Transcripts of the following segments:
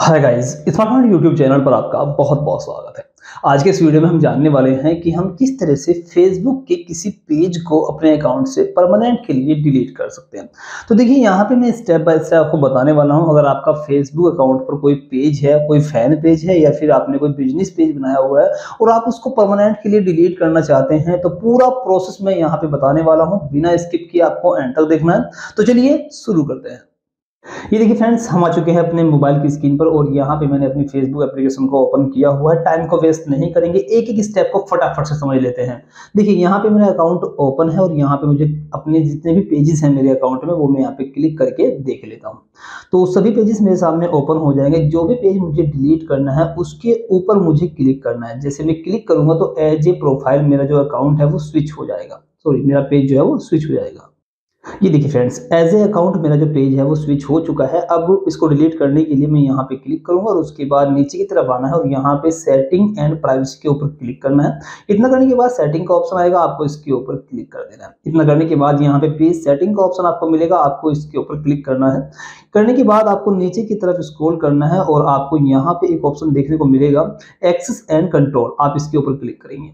हाय guys, smart YouTube channel पर आपका बहुत बहुत स्वागत है। आज के इस वीडियो में हम जानने वाले हैं कि हम किस तरह से फेसबुक के किसी पेज को अपने अकाउंट से परमानेंट के लिए डिलीट कर सकते हैं। तो देखिए, यहाँ पे मैं स्टेप बाय स्टेप आपको बताने वाला हूँ। अगर आपका फेसबुक अकाउंट पर कोई पेज है, कोई फैन पेज है या फिर आपने कोई बिजनेस पेज बनाया हुआ है और आप उसको परमानेंट के लिए डिलीट करना चाहते हैं, तो पूरा प्रोसेस मैं यहाँ पे बताने वाला हूँ। बिना स्किप किए आपको एंड तक देखना है। तो चलिए शुरू करते हैं। ये देखिए फ्रेंड्स, हम आ चुके हैं अपने मोबाइल की स्क्रीन पर और यहाँ पे मैंने अपनी फेसबुक एप्लीकेशन को ओपन किया हुआ है। टाइम को वेस्ट नहीं करेंगे, एक एक स्टेप को फटाफट से समझ लेते हैं। देखिए, यहाँ पे मेरा अकाउंट ओपन है और यहाँ पे मुझे अपने जितने भी पेजेस हैं मेरे अकाउंट में वो मैं यहाँ पे क्लिक करके देख लेता हूँ। तो सभी पेजेस मेरे सामने ओपन हो जाएंगे। जो भी पेज मुझे डिलीट करना है उसके ऊपर मुझे क्लिक करना है। जैसे मैं क्लिक करूंगा तो एज ए प्रोफाइल मेरा जो अकाउंट है वो स्विच हो जाएगा। सॉरी, मेरा पेज जो है वो स्विच हो जाएगा। ये देखिए फ्रेंड्स, एज ए अकाउंट मेरा जो पेज है वो स्विच हो चुका है। अब इसको डिलीट करने के लिए मैं यहाँ पे क्लिक करूंगा और उसके बाद नीचे की तरफ आना है और यहाँ पे सेटिंग एंड प्राइवेसी के ऊपर क्लिक करना है। इतना करने के बाद सेटिंग का ऑप्शन आएगा, आपको इसके ऊपर क्लिक कर देना है। इतना करने के बाद यहाँ पे पेज सेटिंग का ऑप्शन आपको मिलेगा, आपको इसके ऊपर क्लिक करना है। करने के बाद आपको नीचे की तरफ स्क्रॉल करना है और आपको यहाँ पे एक ऑप्शन देखने को मिलेगा, एक्सेस एंड कंट्रोल। आप इसके ऊपर क्लिक करेंगे।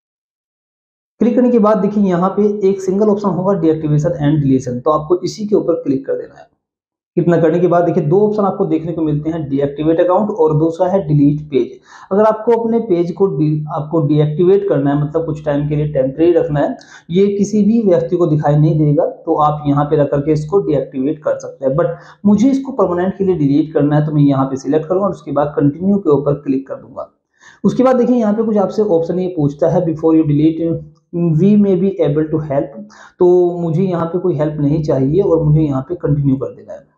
क्लिक करने के बाद देखिए यहाँ पे एक सिंगल ऑप्शन होगा, डीएक्टिवेशन एंड डिलीशन। तो आपको इसी के ऊपर क्लिक कर देना है। इतना करने के बाद देखिए दो ऑप्शन आपको देखने को मिलते हैं, डीएक्टिवेट अकाउंट और दूसरा है डिलीट पेज। अगर आपको अपने पेज को आपको डीएक्टिवेट करना है, मतलब कुछ टाइम के लिए टेम्परेरी रखना है, ये किसी भी व्यक्ति को दिखाई नहीं देगा, तो आप यहाँ पे रख करके इसको डीएक्टिवेट कर सकते हैं। बट मुझे इसको परमानेंट के लिए डिलीट करना है, तो मैं यहाँ पे सिलेक्ट करूंगा और उसके बाद कंटिन्यू के ऊपर क्लिक कर दूंगा। उसके बाद देखिए यहाँ पे कुछ आपसे ऑप्शन ये पूछता है, before you delete we may be able to help. तो मुझे यहाँ पे कोई हेल्प नहीं चाहिए और मुझे यहाँ पे कंटिन्यू कर देना है।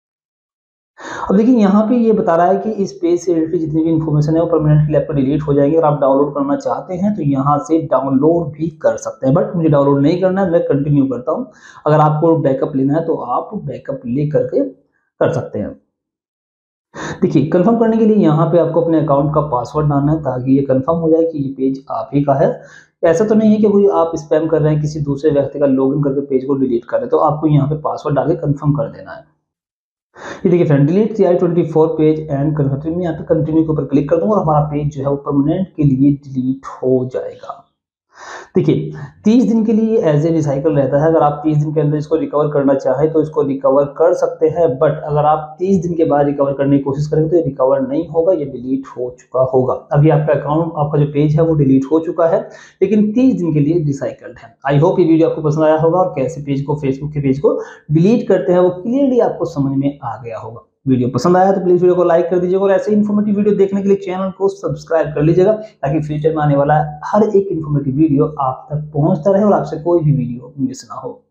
अब देखिए यहाँ पे ये बता रहा है कि इस पेज से रिलेटेड जितनी भी इन्फॉर्मेशन है वो परमानेंट के लिए आपका डिलीट हो जाएंगे। और आप डाउनलोड करना चाहते हैं तो यहाँ से डाउनलोड भी कर सकते हैं, बट मुझे डाउनलोड नहीं करना है, मैं कंटिन्यू करता हूँ। अगर आपको बैकअप लेना है तो आप बैकअप ले करके कर सकते हैं। देखिए, कंफर्म करने के लिए यहाँ पे आपको अपने अकाउंट का पासवर्ड डालना है ताकि ये कंफर्म हो जाए कि ये पेज आप ही का है। ऐसा तो नहीं है कि कोई आप स्पैम कर रहे हैं, किसी दूसरे व्यक्ति का लॉगिन करके पेज को डिलीट कर रहे हैं। तो आपको यहाँ पे पासवर्ड डाल के कंफर्म कर देना है। ये देखिए friend, delete CI24 page and confirm, मैं यहाँ पे कंटिन्यू के ऊपर क्लिक कर दूंगा और हमारा पेज जो है वो परमानेंट के लिए डिलीट हो जाएगा। देखिए, 30 दिन के लिए एज ए रिसाइकल रहता है। अगर आप 30 दिन के अंदर इसको रिकवर करना चाहें तो इसको रिकवर कर सकते हैं, बट अगर आप 30 दिन के बाद रिकवर करने की कोशिश करेंगे तो ये रिकवर नहीं होगा, ये डिलीट हो चुका होगा। अभी आपका अकाउंट, आपका जो पेज है वो डिलीट हो चुका है, लेकिन 30 दिन के लिए रिसाइकल्ड है। आई होप ये वीडियो आपको पसंद आया होगा और कैसे पेज को, फेसबुक के पेज को डिलीट करते हैं वो क्लियरली आपको समझ में आ गया होगा। वीडियो पसंद आया तो प्लीज वीडियो को लाइक कर दीजिएगा और ऐसे इन्फॉर्मेटिव वीडियो देखने के लिए चैनल को सब्सक्राइब कर लीजिएगा ताकि फ्यूचर में आने वाला हर एक इन्फॉर्मेटिव वीडियो आप तक पहुंचता रहे और आपसे कोई भी वीडियो मिस ना हो।